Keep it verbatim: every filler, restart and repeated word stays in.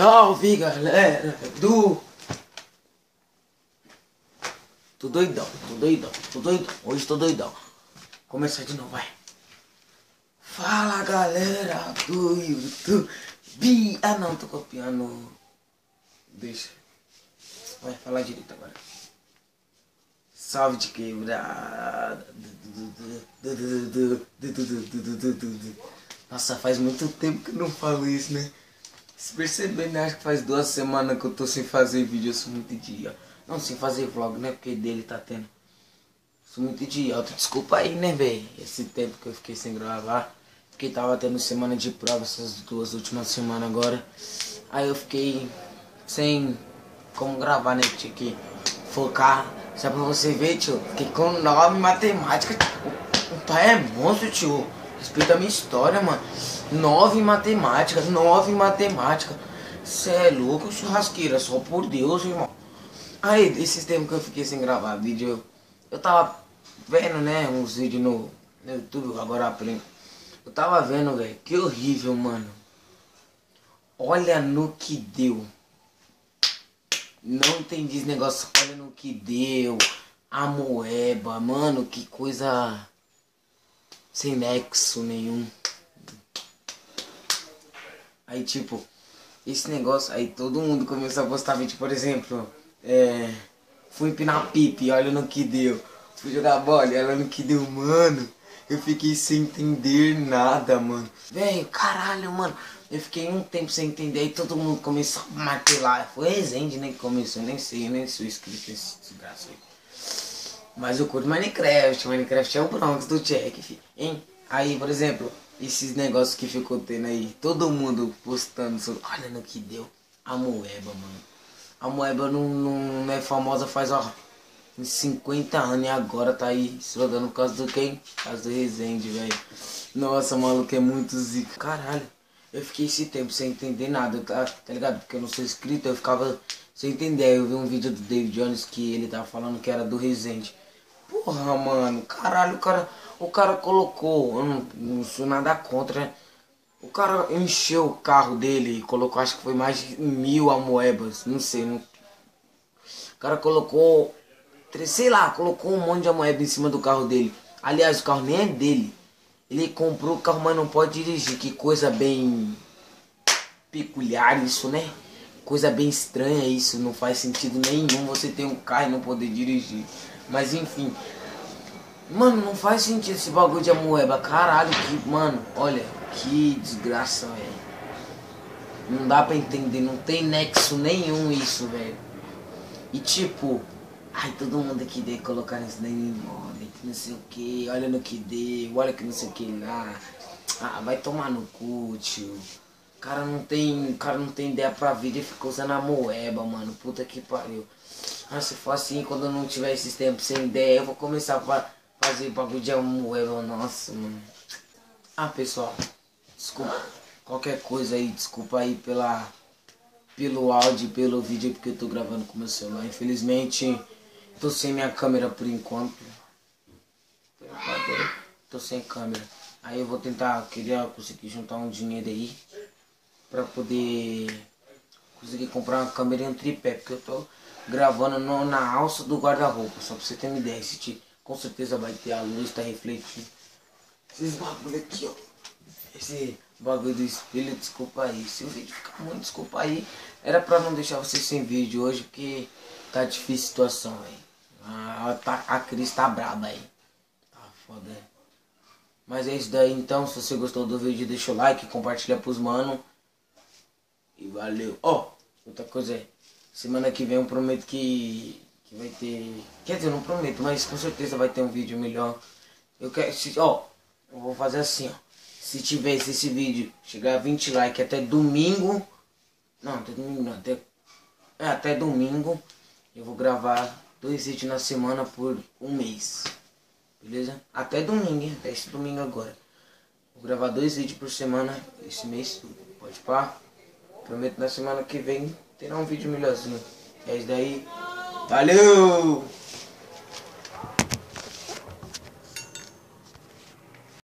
Salve galera do... Tô doidão, tô doidão, tô doidão, hoje tô doidão. Começar de novo, vai. Fala galera do YouTube. Ah não, tô copiando. Deixa. Vai falar direito agora. Salve de quebrada. Nossa, faz muito tempo que eu não falo isso, né? Se perceber, né? Acho que faz duas semanas que eu tô sem fazer vídeo. Eu sou muito idiota. Não, sem fazer vlog, né? Porque dele tá tendo. Sou muito idiota. Desculpa aí, né, velho? Esse tempo que eu fiquei sem gravar. Porque tava tendo semana de prova essas duas últimas semanas agora. Aí eu fiquei sem como gravar, né? Tinha que focar. Só pra você ver, tio. Fiquei com nove em matemática. O, o pai é monstro, tio. Respeita a minha história, mano. Nove em matemática. Nove em matemática. Cê é louco, churrasqueira. Só por Deus, irmão. Aí, esses tempos que eu fiquei sem gravar vídeo, eu, eu tava vendo, né, uns vídeos no, no YouTube, agora aprendo. Eu tava vendo, velho, que horrível, mano. Olha no que deu. Não entendi esse negócio, olha no que deu. A moeba, mano, que coisa sem nexo nenhum. Aí, tipo, esse negócio, aí todo mundo começou a postar vídeo, por exemplo... É, fui empinar pipe, olha no que deu. Fui jogar bola, olha no que deu, mano. Eu fiquei sem entender nada, mano. Velho, caralho, mano. Eu fiquei um tempo sem entender. Aí todo mundo começou a martelar. Foi Resende, né, que começou. Eu nem sei, eu nem sou inscrito nesse desgraço aí. Mas eu curto Minecraft. Minecraft é o Bronx do Jack, filho. Hein? Aí, por exemplo, esses negócios que ficou tendo aí. Todo mundo postando sobre... Olha no que deu. A moeba, mano. A moeba não, não, não é famosa faz, ó, uns cinquenta anos e agora tá aí estrogando por causa do quem? Por causa do Resende, velho. Nossa, maluco, é muito zica. Caralho, eu fiquei esse tempo sem entender nada, tá, tá ligado? Porque eu não sou inscrito, eu ficava sem entender. Aí eu vi um vídeo do David Jones que ele tava falando que era do Resende. Porra, mano, caralho, o cara, o cara colocou, eu não, não sou nada contra, né? O cara encheu o carro dele e colocou, acho que foi mais de mil amoebas, não sei. Não... O cara colocou, sei lá, colocou um monte de amoeba em cima do carro dele. Aliás, o carro nem é dele. Ele comprou o carro, mas não pode dirigir. Que coisa bem peculiar isso, né? Coisa bem estranha isso, não faz sentido nenhum você ter um carro e não poder dirigir. Mas enfim... Mano, não faz sentido esse bagulho de amoeba. Caralho, que... Mano, olha... Que desgraça, velho. Não dá pra entender, não tem nexo nenhum isso, velho. E tipo, ai, todo mundo aqui deve colocar isso daí, olha que não sei o que, olha no que deu, olha que não sei o que lá. Ah, vai tomar no cu, tio. O cara não tem, o cara não tem ideia pra vida e fica usando a moeba, mano. Puta que pariu. Ah, se for assim, quando eu não tiver esses tempos sem ideia, eu vou começar a fazer bagulho de moeba, nossa, mano. Ah, pessoal. Desculpa, qualquer coisa aí, desculpa aí pela, pelo áudio, pelo vídeo, porque eu tô gravando com meu celular. Infelizmente, tô sem minha câmera por enquanto. Tô sem câmera. Aí eu vou tentar, queria conseguir juntar um dinheiro aí pra poder conseguir comprar uma câmera e um tripé, porque eu tô gravando no, na alça do guarda-roupa, só pra você ter uma ideia. Esse tipo, com certeza vai ter a luz, tá refletindo. Esses bagulho aqui, ó. Esse bagulho do espelho, desculpa aí. Se o vídeo ficar muito, desculpa aí. Era pra não deixar vocês sem vídeo hoje, porque tá difícil a situação, velho. A, a, a Cris tá braba aí. Tá foda, é. Mas é isso daí, então. Se você gostou do vídeo, deixa o like, compartilha pros mano. E valeu. Ó, oh, outra coisa é, semana que vem eu prometo que, que vai ter... Quer dizer, eu não prometo, mas com certeza vai ter um vídeo melhor. Eu quero... Ó, oh, eu vou fazer assim, ó. Se tivesse esse vídeo chegar a vinte likes até domingo, não, até domingo não, até, é, até domingo, eu vou gravar dois vídeos na semana por um mês, beleza? Até domingo, hein? Até esse domingo agora. Vou gravar dois vídeos por semana esse mês, pode pá. Prometo na semana que vem terá um vídeo melhorzinho. É isso daí, valeu!